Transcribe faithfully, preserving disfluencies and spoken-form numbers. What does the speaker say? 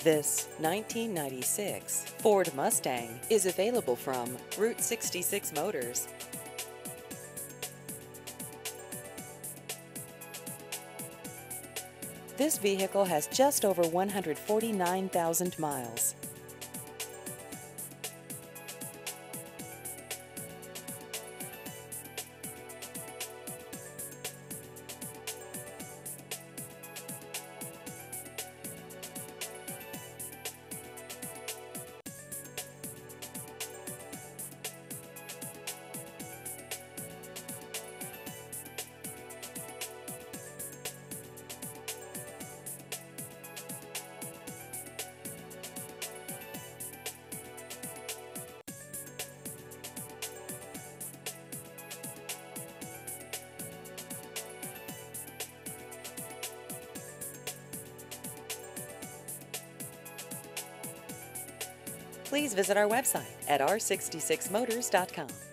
This nineteen ninety-six Ford Mustang is available from Route sixty-six Motors. This vehicle has just over one hundred forty-nine thousand miles. Please visit our website at r sixty-six motors dot com.